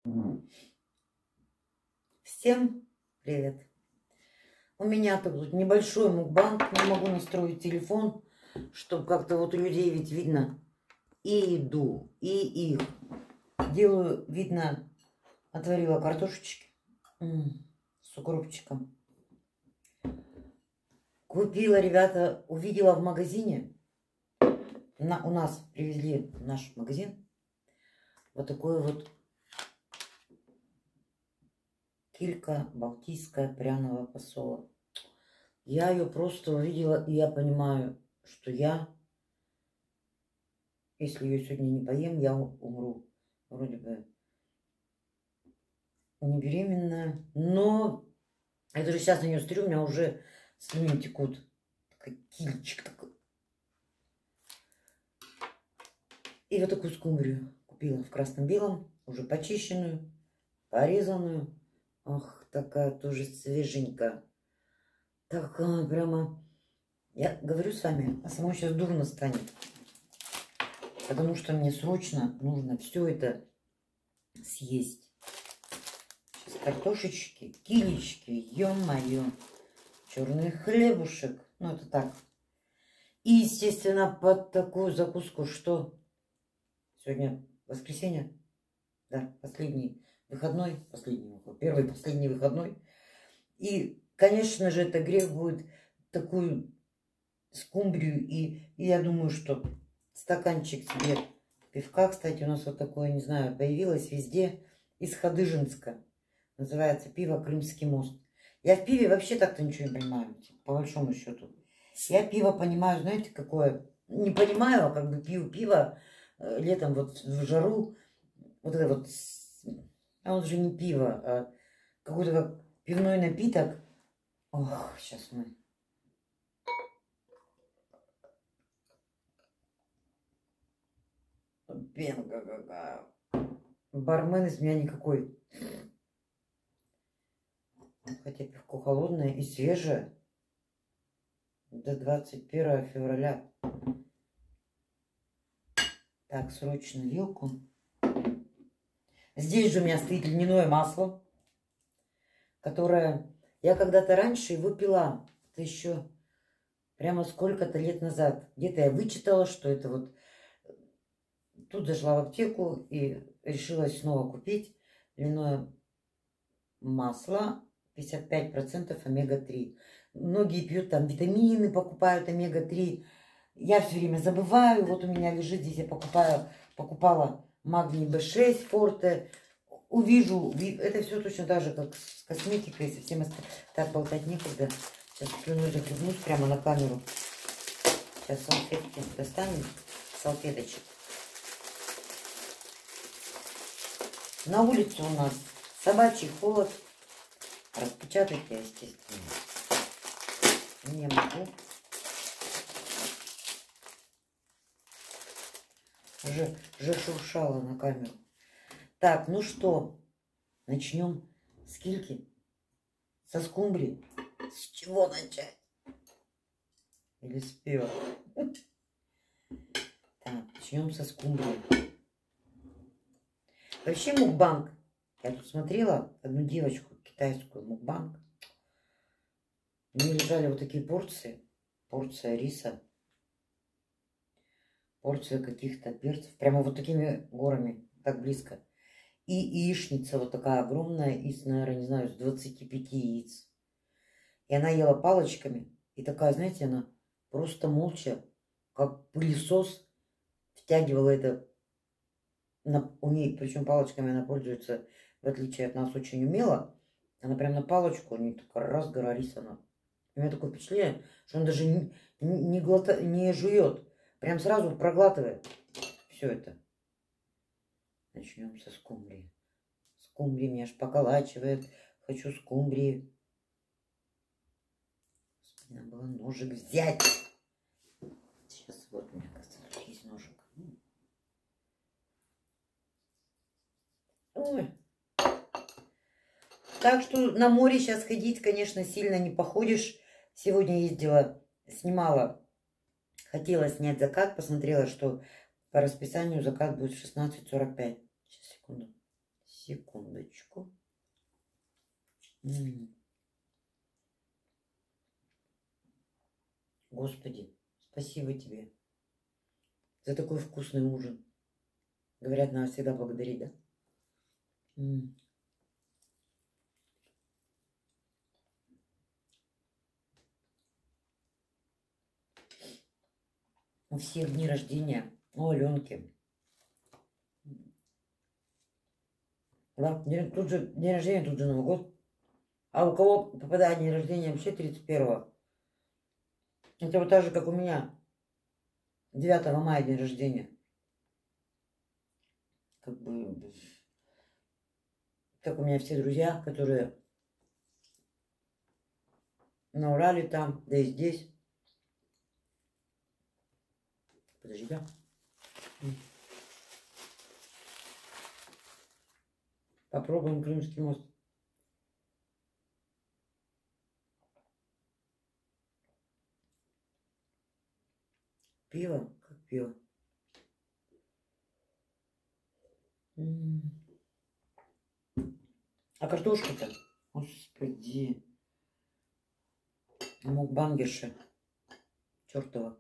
Всем привет! У меня тут небольшой мукбанг, не могу настроить телефон, чтобы как-то вот у людей ведь видно и еду, и их. Делаю, видно, отварила картошечки с укропчиком. Купила, ребята, увидела в магазине, у нас привезли в наш магазин вот такой вот килька балтийская пряного посола. Я ее просто увидела, и я понимаю, что если ее сегодня не поем, я умру. Вроде бы не беременная, но я даже сейчас на нее смотрю, у меня уже слюни текут. Такой кильчик такой. И вот такую скумбрию купила в красном-белом, уже почищенную, порезанную. Ох, такая тоже свеженькая. Такая прямо... Я говорю с вами, а самой сейчас дурно станет. Потому что мне срочно нужно все это съесть. Сейчас картошечки, килечки, ё-моё. Черный хлебушек. Ну, это так. И, естественно, под такую закуску, что сегодня воскресенье. Да, последний выходной. Первый последний выходной. И, конечно же, это грех будет такую скумбрию. И я думаю, что стаканчик себе пивка, кстати, у нас вот такое, не знаю, появилось везде, из Хадыженска. Называется пиво «Крымский мост». Я в пиве вообще так-то ничего не понимаю, по большому счету. Я пиво понимаю, знаете, какое? Не понимаю, а как бы пью пиво летом вот в жару. Вот это вот, а он же не пиво, а какой-то как пивной напиток. Ох, сейчас мы... Пенка какая. Бармен из меня никакой. Хотя пивко холодное и свежее. До 21 февраля. Так, срочно вилку. Здесь же у меня стоит льняное масло, которое я когда-то раньше его пила. Это еще прямо сколько-то лет назад. Где-то я вычитала, что это вот... Тут зашла в аптеку и решилась снова купить льняное масло. 55% омега-3. Многие пьют там витамины, покупают омега-3. Я все время забываю. Вот у меня лежит здесь, я покупала магний B6 форте. Увижу, это все точно так же, как с косметикой, совсем так болтать некогда. Сейчас слюной захлебнусь прямо на камеру. Сейчас салфетки достанем, салфеточек. На улице у нас собачий холод. Распечатать я, естественно, не могу. Уже шуршала на камеру. Так, ну что, начнем с кильки, со скумбрии. С чего начать? Или с пива? Так, начнем со скумбрии. Вообще мукбанг. Я тут смотрела одну девочку, китайскую мукбанг. У нее лежали вот такие порции. Порция риса. Порция каких-то перцев. Прямо вот такими горами. Так близко. И яичница вот такая огромная. Из, наверное, не знаю, с 25 яиц. И она ела палочками. И такая, знаете, она просто молча, как пылесос, втягивала это. У ней, причем палочками она пользуется, в отличие от нас, очень умело. Она прям на палочку, у нее такая раз гора риса. У меня такое впечатление, что он даже не жует. Прям сразу проглатывает все это. Начнем со скумбрии. Скумбрия меня аж поколачивает. Хочу скумбрии. Надо было ножик взять. Сейчас вот у меня, кажется, есть ножик. Ой. Так что на море сейчас ходить, конечно, сильно не походишь. Сегодня ездила, снимала, хотела снять закат, посмотрела, что по расписанию закат будет в 16:45. Сейчас, секунду. Секундочку. Господи, спасибо тебе за такой вкусный ужин. Говорят, надо всегда благодарить, да? У всех дни рождения. У Аленки. Да, тут же день рождения, тут же Новый год. А у кого попадает день рождения вообще 31-го? Это вот так же, как у меня. 9 мая день рождения. Как бы... Как у меня все друзья, которые на Урале там, да и здесь. Подожди, да? Попробуем Крымский мост. Пиво? Как пиво? А картошка-то? Господи. Мукбангерша. Чёртова.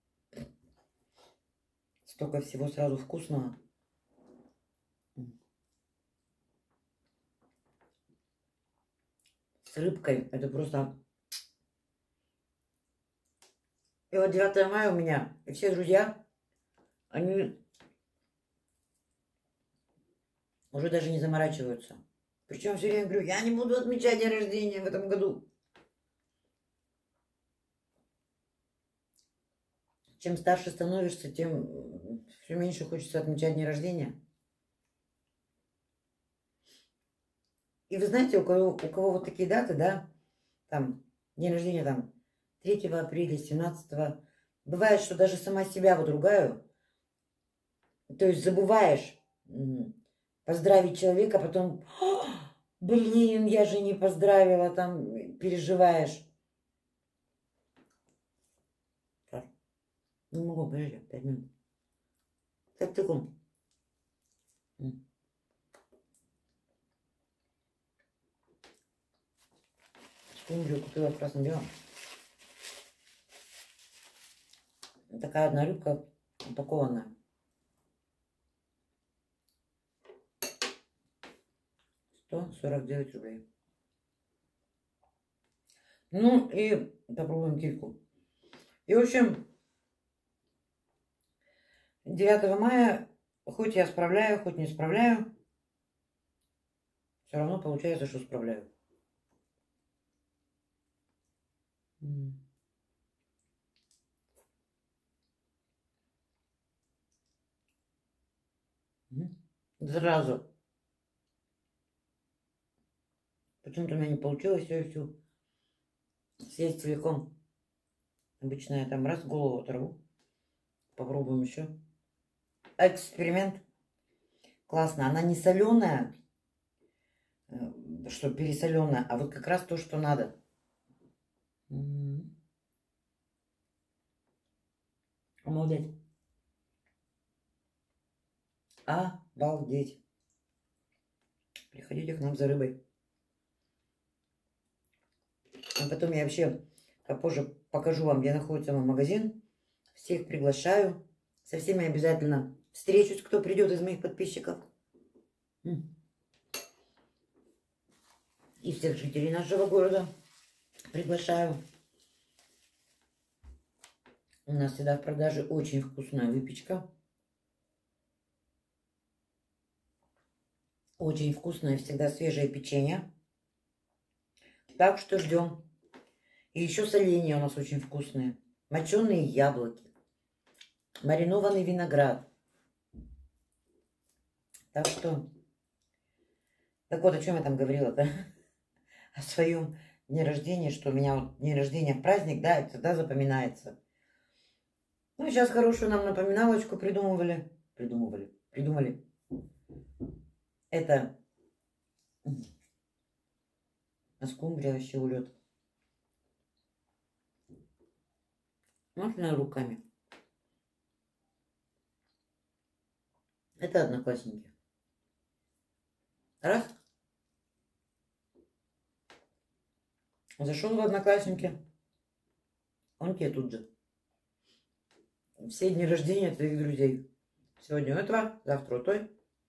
Столько всего сразу вкусного. С рыбкой. Это просто... И вот 9 мая у меня. И все друзья, они уже даже не заморачиваются. Причем все время говорю, я не буду отмечать день рождения в этом году. Чем старше становишься, тем все меньше хочется отмечать день рождения. И вы знаете, у кого вот такие даты, да, там, день рождения, там, 3 апреля, 17-го, бывает, что даже сама себя вот ругаю, то есть забываешь поздравить человека, потом, блин, я же не поздравила, там, переживаешь. Не могу, подожди, 5 минут. Так, секунд. Скумбрию купила в красном белом. Такая одна рыбка упакованная. $149. Ну и попробуем кильку. И в общем, 9 мая, хоть я справляю, хоть не справляю, все равно получается, что справляю. Сразу. Почему-то у меня не получилось всю съесть целиком. Обычно я там раз голову оторву. Попробуем еще. Эксперимент. Классно. Она не соленая, что пересоленая, а вот как раз то, что надо. Обалдеть. Обалдеть. Приходите к нам за рыбой. А потом я вообще попозже покажу вам, где находится мой магазин. Всех приглашаю. Со всеми обязательно встречусь, кто придет из моих подписчиков. И всех жителей нашего города приглашаю. У нас всегда в продаже очень вкусная выпечка. Очень вкусное, всегда свежее печенье. Так что ждем. И еще соленья у нас очень вкусные. Моченые яблоки. Маринованный виноград. Так что... Так вот, о чем я там говорила-то? О своем дне рождения, что у меня вот день рождения в праздник, да, это всегда запоминается. Ну, сейчас хорошую нам напоминалочку придумали. Это скумбрия вообще улет. Можно руками. Это одноклассники. Раз. Зашел в Одноклассники. Он тебе тут же. Все дни рождения твоих друзей. Сегодня у этого, завтра у той.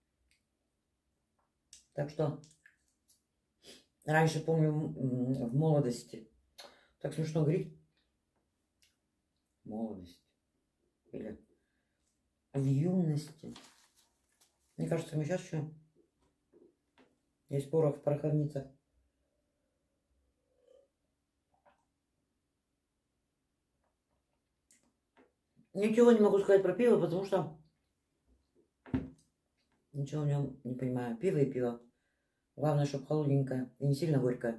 Так что раньше, помню, в молодости. Так смешно говорить. Молодость. Или в юности. Мне кажется, мы сейчас еще есть порох в пороховницах. Ничего не могу сказать про пиво, потому что ничего в нем не понимаю. Пиво и пиво. Главное, чтобы холодненькое и не сильно горькое.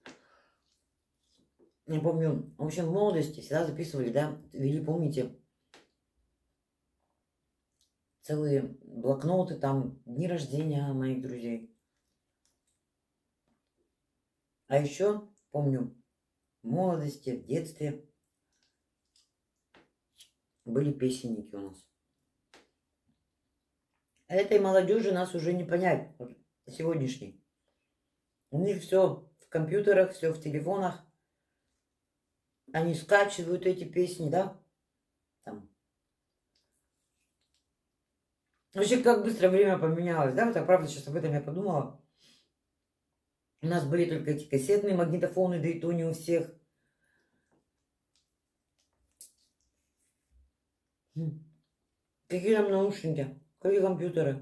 Я помню, в общем, в молодости всегда записывали, да, вели, помните, целые блокноты, там, дни рождения моих друзей. А еще, помню, в молодости, в детстве были песенники у нас. А этой молодежи нас уже не понять, вот, сегодняшней. У них все в компьютерах, все в телефонах. Они скачивают эти песни, да? Там. Вообще, как быстро время поменялось, да? Вот так, правда, сейчас об этом я подумала. У нас были только эти кассетные магнитофоны, да и то не у всех. Какие там наушники, какие компьютеры.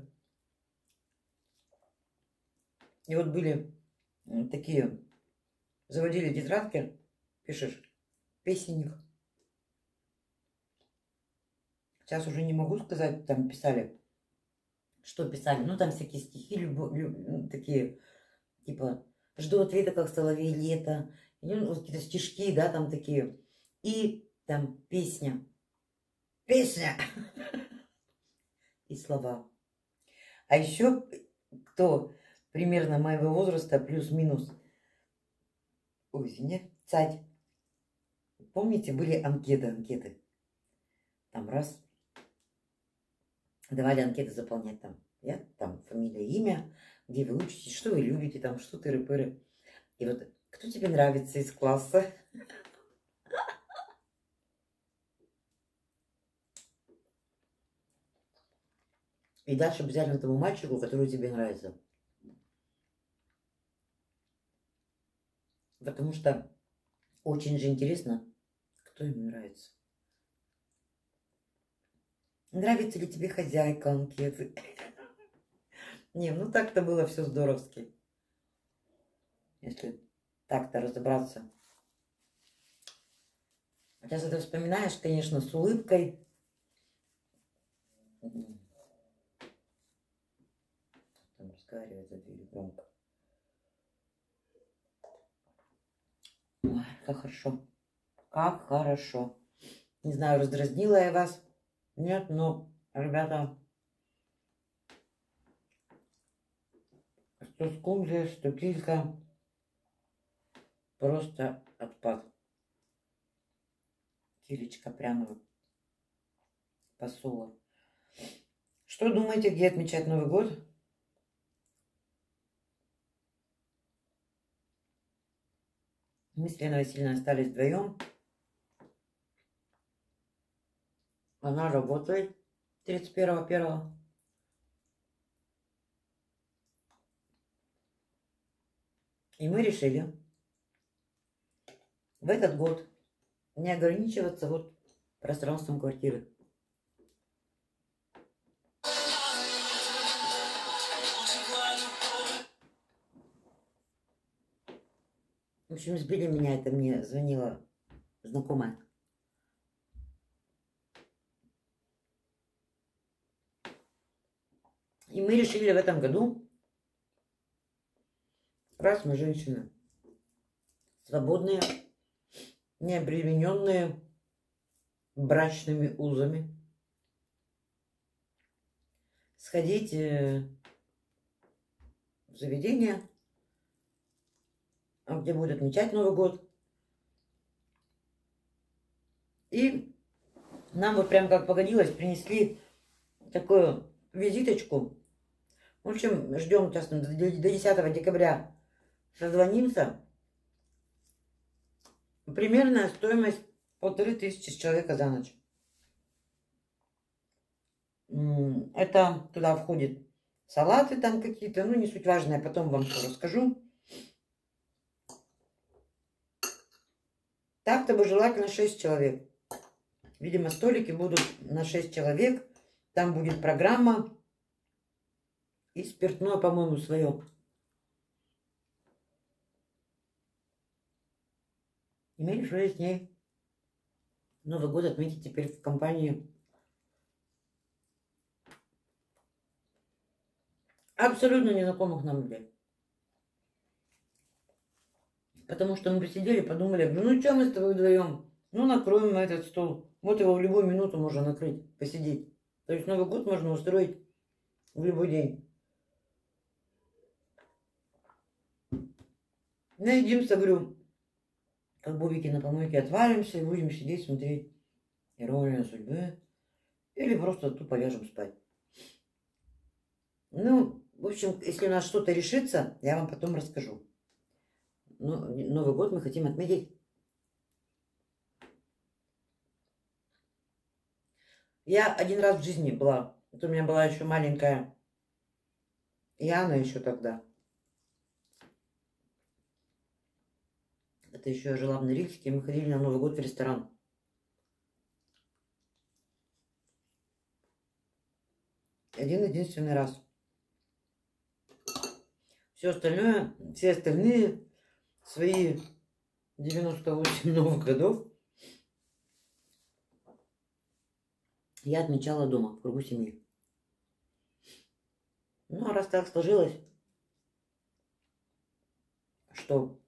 И вот были такие, заводили тетрадки, пишешь, песенник. Сейчас уже не могу сказать, там писали, что писали. Ну, там всякие стихи, такие, типа, жду ответа, как соловей лето. Ну, какие-то стишки, да, там такие. И там песня. Песня! И слова. А еще, кто примерно моего возраста, плюс-минус, ой, извини, цать. Помните, были анкеты. Там раз. Давали анкеты заполнять там. Я, там фамилия, имя, где вы учитесь, что вы любите, там, что тыры-пыры. И вот, кто тебе нравится из класса? И дальше обязательно тому мальчику, который тебе нравится. Потому что очень же интересно, кто ему нравится. Нравится ли тебе хозяйка анкеты? Не, ну так-то было все здоровски. Если так-то разобраться. Сейчас это вспоминаешь, конечно, с улыбкой. Там разговаривает за дверью громко. Ой, как хорошо. Как хорошо. Не знаю, раздразнила я вас. Нет, но, ребята, что скумбрия, что килька, просто отпад. Килечка пряного посола. Что думаете, где отмечать Новый год? Мы с Леной Васильевной остались вдвоем. Она работает 31.1. И мы решили в этот год не ограничиваться вот пространством квартиры. В общем, сбили меня, это мне звонила знакомая. И мы решили в этом году, раз мы женщины свободные, не обремененные брачными узами, сходить в заведение, где будет отмечать Новый год. И нам вот прям как погодилось, принесли такую визиточку В общем, ждем сейчас до 10 декабря. Созвонимся. Примерная стоимость 1500 с человека за ночь. Это туда входит салаты там какие-то, ну не суть важная, потом вам все расскажу. Так-то бы желательно 6 человек. Видимо, столики будут на 6 человек. Там будет программа и спиртное, по-моему, свое. Имели что с ней. Новый год отметить теперь в компании абсолютно незнакомых нам людей. Потому что мы посидели, подумали, ну что мы с тобой вдвоем? Ну накроем мы этот стол. Вот его в любую минуту можно накрыть, посидеть. То есть Новый год можно устроить в любой день. Наедимся, говорю, как бобики на помойке, отвалимся и будем сидеть, смотреть «Иронию судьбы». Или просто тупо ляжем спать. Ну, в общем, если у нас что-то решится, я вам потом расскажу. Но Новый год мы хотим отметить. Я один раз в жизни была. Это у меня была еще маленькая Яна еще тогда. Это еще я жила в Норильске, мы ходили на Новый год в ресторан. Один-единственный раз. Все остальное, все остальные свои 98 новых годов я отмечала дома, в кругу семьи. Ну, а раз так сложилось, что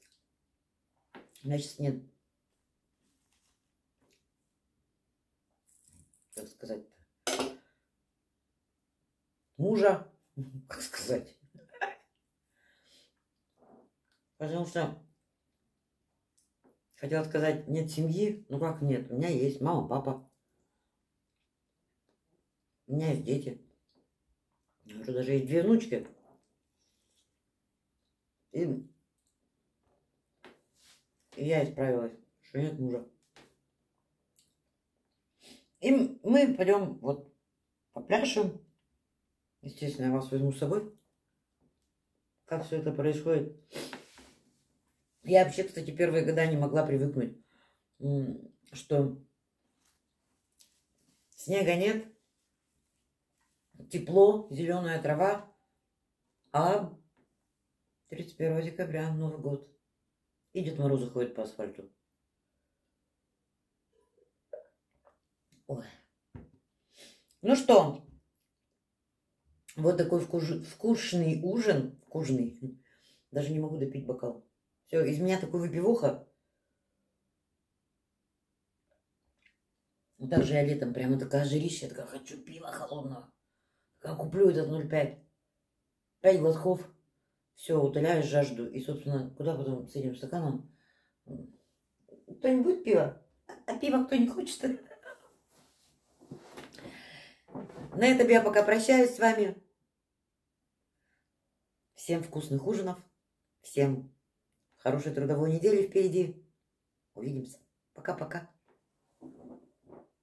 у меня сейчас нет, как сказать, мужа, как сказать. Потому что хотела сказать, нет семьи, ну как нет, у меня есть мама, папа, у меня есть дети, уже даже есть 2 внучки. И я исправилась, что нет мужа. И мы пойдем вот попляшем. Естественно, я вас возьму с собой. Как все это происходит. Я вообще, кстати, первые года не могла привыкнуть, что снега нет, тепло, зеленая трава, а 31 декабря, Новый год, и Дед Мороз ходит по асфальту. Ой. Ну что, вот такой вкусный ужин, вкусный, даже не могу допить бокал. Все, из меня такой выпивоха. Ну, также я летом прямо такая жирища, я такая хочу пива холодного. Как куплю этот 0,5. 5 глотков. Все, утоляешь жажду. И, собственно, куда потом с этим стаканом? Кто-нибудь будет пиво? А пиво кто не хочет? На этом я пока прощаюсь с вами. Всем вкусных ужинов. Всем хорошей трудовой недели впереди. Увидимся. Пока-пока.